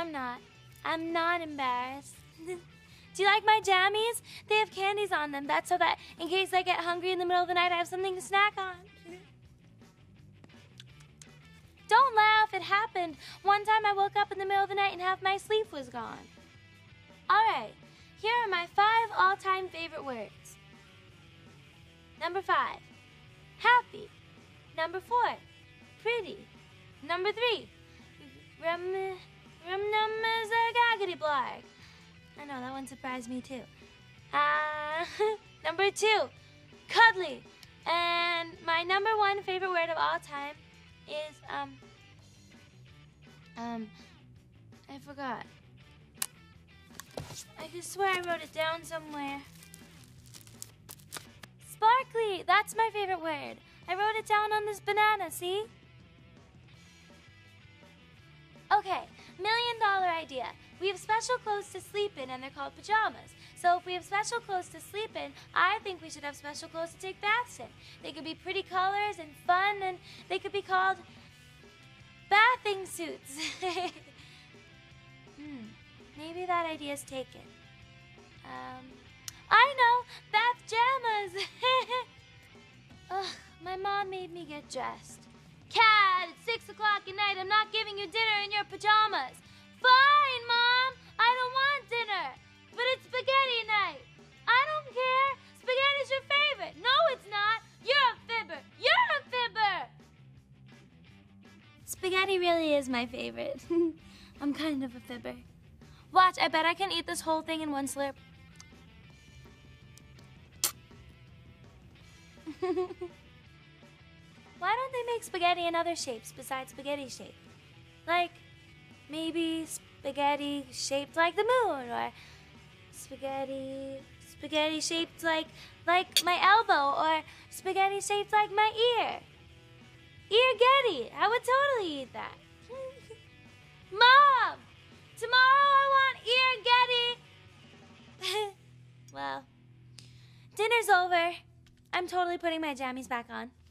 I'm not. I'm not embarrassed. Do you like my jammies? They have candies on them. That's so that in case I get hungry in the middle of the night, I have something to snack on. Don't laugh, it happened. One time I woke up in the middle of the night and half my sleep was gone. All right, here are my 5 all-time favorite words. Number 5, happy. Number 4, pretty. Number 3, blarg. I know, that one surprised me too. Number 2, cuddly. And my number 1 favorite word of all time is, I forgot. I could swear I wrote it down somewhere. Sparkly, that's my favorite word. I wrote it down on this banana, see? Okay, $1 million idea. We have special clothes to sleep in and they're called pajamas. So if we have special clothes to sleep in, I think we should have special clothes to take baths in. They could be pretty colors and fun, and they could be called bathing suits. Maybe that idea's taken. I know, Pajamas. Ugh, my mom made me get dressed. Cat, it's 6 o'clock at night. I'm not giving you dinner in your pajamas. Fine, Mom. I don't want dinner. But it's spaghetti night. I don't care. Spaghetti's your favorite. No, it's not. You're a fibber. You're a fibber. Spaghetti really is my favorite. I'm kind of a fibber. Watch, I bet I can eat this whole thing in one slurp. Why don't they make spaghetti in other shapes besides spaghetti shape? Like, maybe spaghetti shaped like the moon, or spaghetti shaped like my elbow, or spaghetti shaped like my ear. Ear-getty, I would totally eat that. Mom, tomorrow I want ear-getty. Well, dinner's over. I'm totally putting my jammies back on.